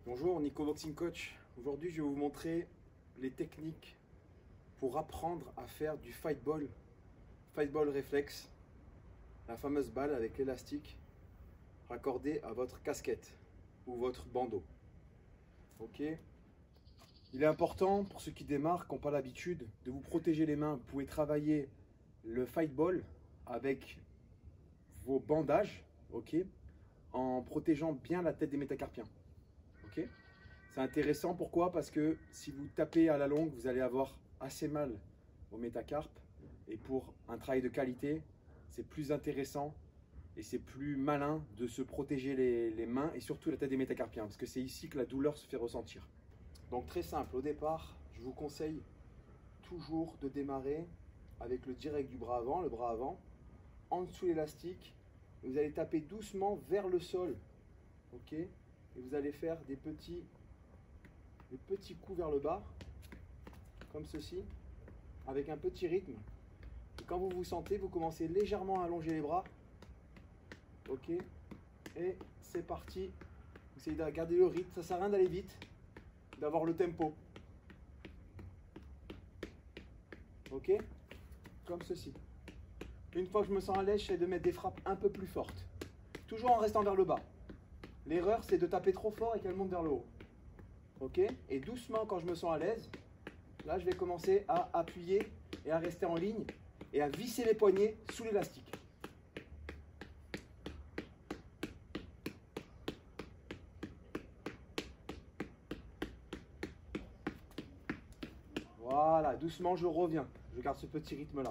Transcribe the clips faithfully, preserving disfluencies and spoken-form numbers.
Bonjour, Nico Boxing Coach. Aujourd'hui, je vais vous montrer les techniques pour apprendre à faire du fight ball, fight ball réflexe, la fameuse balle avec l'élastique raccordée à votre casquette ou votre bandeau. Ok. Il est important pour ceux qui démarrent, qui n'ont pas l'habitude, de vous protéger les mains. Vous pouvez travailler le fight ball avec vos bandages, ok, en protégeant bien la tête des métacarpiens. Okay. C'est intéressant, pourquoi? Parce que si vous tapez à la longue, vous allez avoir assez mal au métacarpe. Et pour un travail de qualité, c'est plus intéressant et c'est plus malin de se protéger les, les mains et surtout la tête des métacarpiens. Parce que c'est ici que la douleur se fait ressentir. Donc très simple, au départ, je vous conseille toujours de démarrer avec le direct du bras avant, le bras avant, en dessous l'élastique. Vous allez taper doucement vers le sol. Ok. Et vous allez faire des petits, des petits coups vers le bas, comme ceci, avec un petit rythme. Et quand vous vous sentez, vous commencez légèrement à allonger les bras. Ok. Et c'est parti. Vous essayez de garder le rythme. Ça ne sert à rien d'aller vite, d'avoir le tempo. Ok. Comme ceci. Une fois que je me sens à l'aise, j'essaie de mettre des frappes un peu plus fortes. Toujours en restant vers le bas. L'erreur, c'est de taper trop fort et qu'elle monte vers le haut. Ok. Et doucement, quand je me sens à l'aise, là, je vais commencer à appuyer et à rester en ligne et à visser les poignets sous l'élastique. Voilà, doucement, je reviens. Je garde ce petit rythme-là.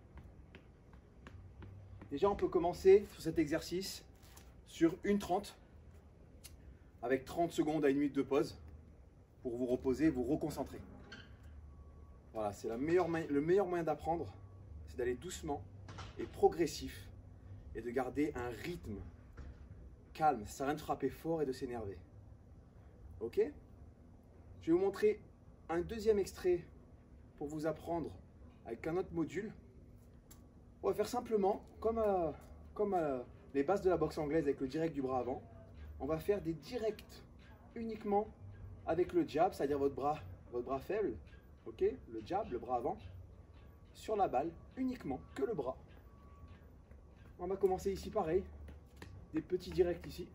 Déjà, on peut commencer sur cet exercice sur une trente. Avec trente secondes à une minute de pause pour vous reposer, vous reconcentrer. Voilà, c'est le meilleur moyen d'apprendre, c'est d'aller doucement et progressif et de garder un rythme calme. Ça sert à rien de frapper fort et de s'énerver. Ok? Je vais vous montrer un deuxième extrait pour vous apprendre avec un autre module. On va faire simplement comme, à, comme à les bases de la boxe anglaise avec le direct du bras avant. On va faire des directs uniquement avec le jab, c'est-à-dire votre bras, votre bras faible, ok, le jab, le bras avant, sur la balle, uniquement que le bras. On va commencer ici pareil, des petits directs ici.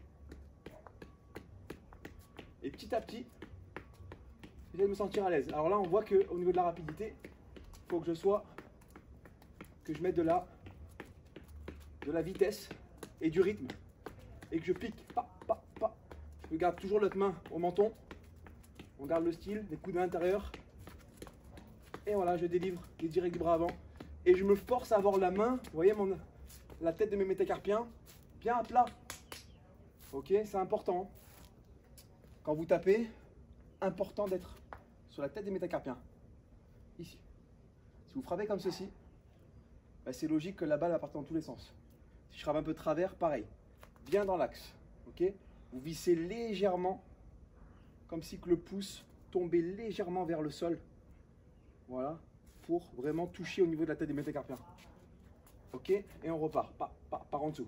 Et petit à petit, je vais me sentir à l'aise. Alors là, on voit qu'au niveau de la rapidité, il faut que je sois, que je mette de la, de la vitesse et du rythme. Et que je pique, pas, pas, pas. Je garde toujours l'autre main au menton. On garde le style, les coudes à l'intérieur. Et voilà, je délivre les directs du bras avant. Et je me force à avoir la main, vous voyez, mon, la tête de mes métacarpiens, bien à plat. Ok, c'est important. Quand vous tapez, important d'être sur la tête des métacarpiens. Ici. Si vous frappez comme ceci, bah c'est logique que la balle va partir dans tous les sens. Si je frappe un peu de travers, pareil. Bien dans l'axe, ok. Vous vissez légèrement, comme si que le pouce tombait légèrement vers le sol. Voilà, pour vraiment toucher au niveau de la tête des métacarpiens. Ok, et on repart, par, par, par en dessous.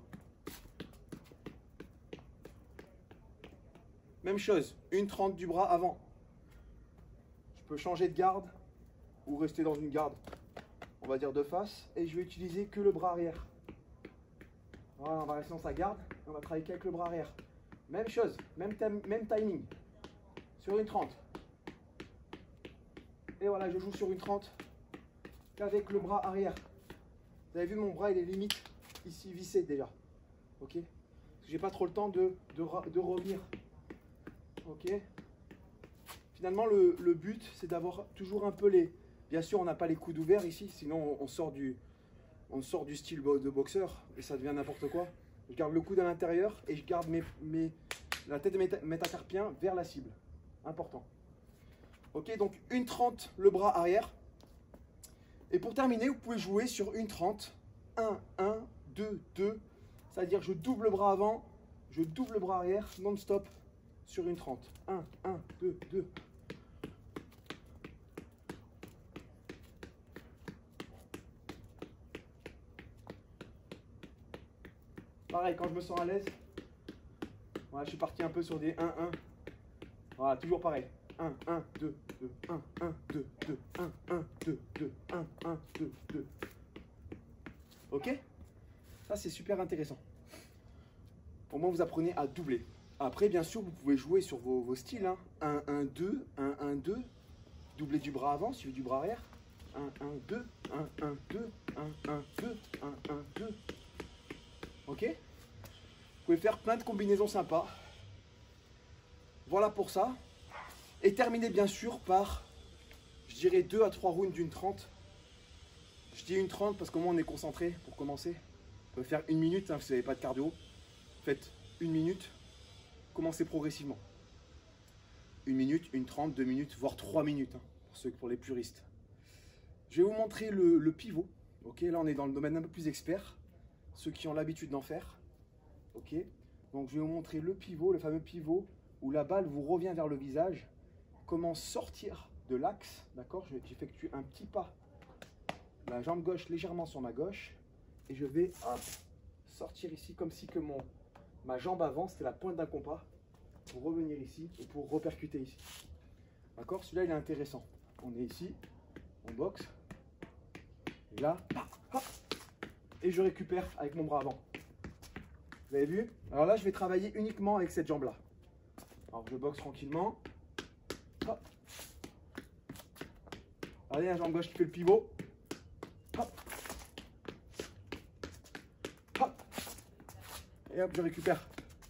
Même chose, une trente du bras avant. Je peux changer de garde ou rester dans une garde, on va dire de face, et je vais utiliser que le bras arrière. Voilà, on va rester dans sa garde et on va travailler qu'avec le bras arrière. Même chose, même, même timing. Sur une trente. Et voilà, je joue sur une trente qu'avec le bras arrière. Vous avez vu, mon bras, il est limite ici vissé déjà. Ok? Parce que j'ai pas trop le temps de, de, de revenir. Ok? Finalement, le, le but, c'est d'avoir toujours un peu les... Bien sûr, on n'a pas les coudes ouverts ici, sinon on, on sort du... On sort du style de boxeur et ça devient n'importe quoi. Je garde le coude à l'intérieur et je garde mes, mes, la tête de mes métacarpiens vers la cible. Important. Ok, donc une trente le bras arrière. Et pour terminer, vous pouvez jouer sur une trente. un, un, deux, deux. C'est-à-dire je double le bras avant, je double le bras arrière, non-stop sur une trente. un, un, deux, deux. Pareil, quand je me sens à l'aise, voilà, je suis parti un peu sur des un un. Voilà, toujours pareil. un, un, deux, deux, un, un, deux, deux, un, un, deux, deux, un, un, deux, deux. Ok? Ça, c'est super intéressant. Au moins, vous apprenez à doubler. Après, bien sûr, vous pouvez jouer sur vos, vos styles. Hein. un, un, deux, un, un, deux. Doubler du bras avant, suivi du bras arrière. un, un, deux, un, un, deux, un, un, deux, un, un, deux. Ok? Vous pouvez faire plein de combinaisons sympas. Voilà pour ça. Et terminez bien sûr par, je dirais, deux à trois rounds d'une trente. Je dis une trente parce qu'au moins on est concentré pour commencer. Vous pouvez faire une minute, hein, si vous n'avez pas de cardio. Faites une minute. Commencez progressivement. Une minute, une trente, deux minutes, voire trois minutes, hein, pour ceux, pour les puristes. Je vais vous montrer le, le pivot. Ok, là on est dans le domaine un peu plus expert. Ceux qui ont l'habitude d'en faire. Ok, donc je vais vous montrer le pivot, le fameux pivot où la balle vous revient vers le visage. Comment sortir de l'axe, d'accord? J'effectue un petit pas, la jambe gauche légèrement sur ma gauche, et je vais hop, sortir ici comme si que mon, ma jambe avant c'était la pointe d'un compas, pour revenir ici et pour repercuter ici. D'accord? Celui-là il est intéressant. On est ici, on boxe, et là, hop, et je récupère avec mon bras avant. Vous avez vu? Alors là, je vais travailler uniquement avec cette jambe-là. Alors je boxe tranquillement. Hop. Allez, la jambe gauche qui fait le pivot. Hop. Hop. Et hop, je récupère.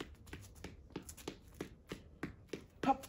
Hop.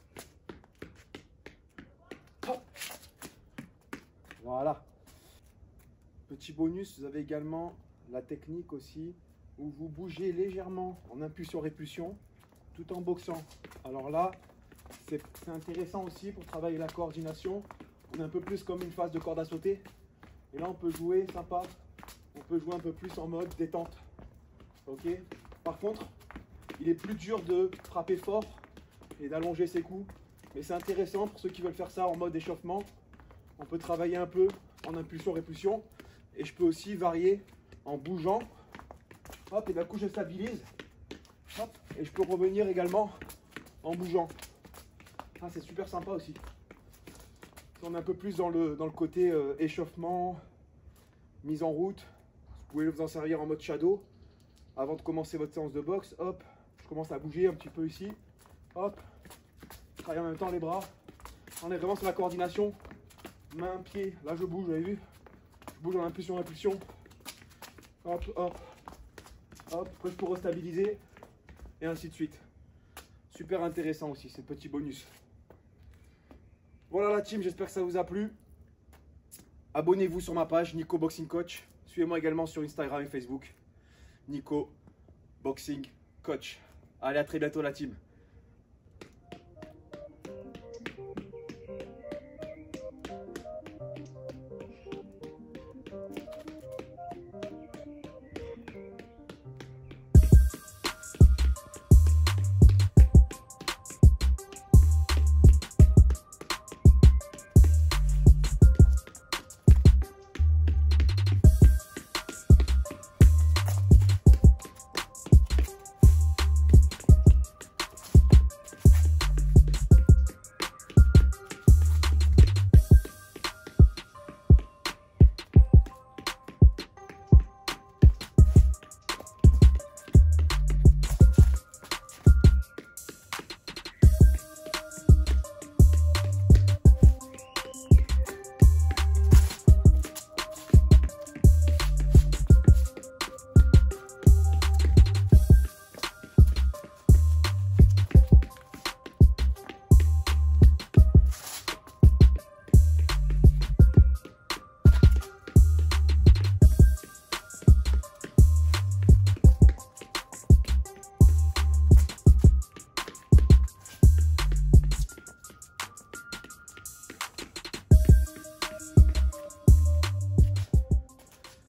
Hop. Voilà. Petit bonus, vous avez également la technique aussi où vous bougez légèrement en impulsion-répulsion tout en boxant. Alors là, c'est intéressant aussi pour travailler la coordination. On est un peu plus comme une phase de corde à sauter. Et là, on peut jouer sympa. On peut jouer un peu plus en mode détente. Ok. Par contre, il est plus dur de frapper fort et d'allonger ses coups. Mais c'est intéressant pour ceux qui veulent faire ça en mode échauffement. On peut travailler un peu en impulsion-répulsion. Et je peux aussi varier en bougeant. Hop, et d'un coup, je stabilise. Hop, et je peux revenir également en bougeant. Ah, c'est super sympa aussi. Si on est un peu plus dans le, dans le côté euh, échauffement, mise en route, vous pouvez vous en servir en mode shadow. Avant de commencer votre séance de boxe, hop, je commence à bouger un petit peu ici. Hop, je travaille en même temps les bras. On est vraiment sur la coordination. Main, pied, là je bouge, vous avez vu? Je bouge en impulsion, impulsion. Hop, hop, hop, après je peux restabiliser. Et ainsi de suite. Super intéressant aussi, ces petits bonus. Voilà la team, j'espère que ça vous a plu. Abonnez-vous sur ma page, Nico Boxing Coach. Suivez-moi également sur Instagram et Facebook. Nico Boxing Coach. Allez, à très bientôt la team.